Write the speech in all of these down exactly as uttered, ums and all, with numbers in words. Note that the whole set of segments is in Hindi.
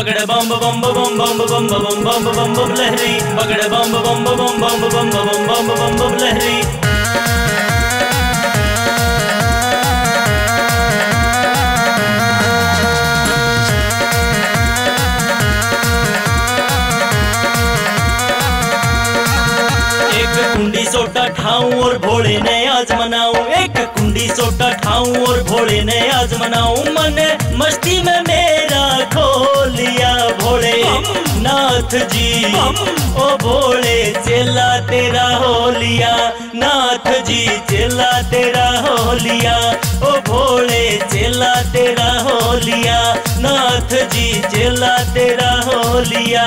पकड़ बम बम बम बम बम बम बम बम बम लहरी, पकड़ बम बम बम बम बम बम बम बम बम लहरी। कुंडी सोटा ठाऊं और भोले ने आज मनाऊं, एक कुंडी सोटा ठाऊं और भोले ने आज मनाऊं। मन मस्ती में मेरा खो लिया भोले नाथ जी, ओ भोले चेला तेरा हो लिया नाथ जी, चेला तेरा हो लिया, ओ भोले चेला तेरा हो लिया नाथ जी, चेला तेरा हो लिया।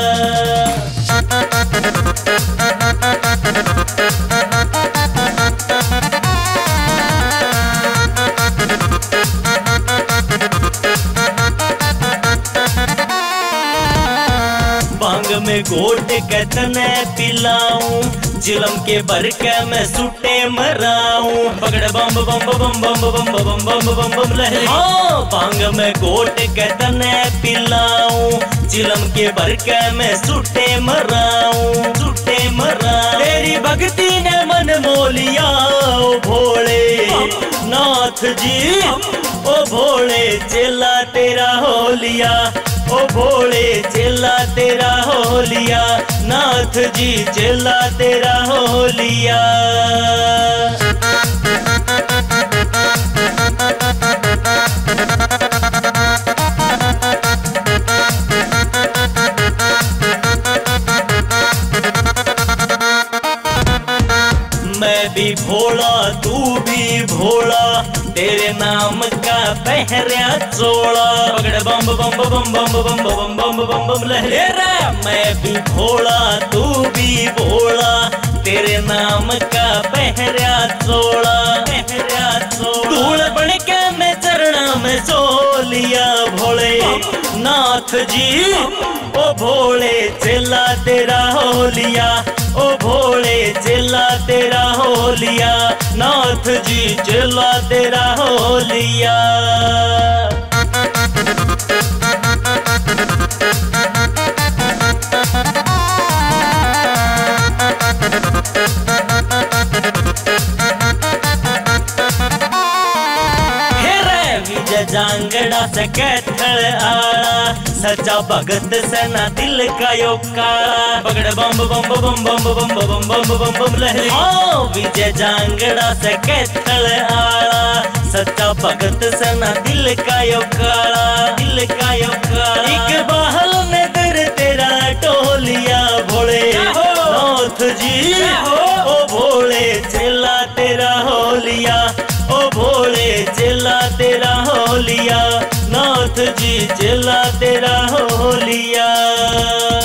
भांग में घोट के तने पिलाऊं, जिलम के बरके में सुटे मराऊं। पकड़ बम बम बम बम बम बम बम बम बम लहरी। हाँ भांग में घोट के तने पिलाऊं, जिलम के बरके में सुटे मराऊं, सुटे मराऊं। तेरी भक्ति ने मन मोलिया ओ भोले नाथ जी, ओ भोले चेला तेरा हो लिया, ओ भोले चेला तेरा हो लिया नाथ जी, चेला तेरा हो लिया। मैं भी भोला तू भी भोला, तेरे नाम का पहरा चोला। पकड़ बम बम बम बम बम बम बम बम बम लहरे। मैं भी भोला तू भी भोला, तेरे नाम का पहरा चोला, पहरा चोला। धूल बन के मैं चरणा में सो लिया भोले नाथ जी, ओ भोले चेला तेरा हो लिया, ओ भोले चेला तेरा हो लिया नाथ जी, चेला तेरा हो लिया। जांगड़ा से कैथल आला, सच्चा भगत से ना दिल का यो काला। पकड़ बम बम बम बम बम बम बम बम बम लहरी। हाँ विजय जांगड़ा से कैथल आला, सच्चा भगत से ना दिल का यो काला, दिल का यो काला। एक बहल में दर तेरा टोलिया भोले नाथ जी, ओ भोले चेला तेरा हो लिया, ओ भोले चेला तेरा हो लिया नाथ जी, चेला तेरा हो लिया।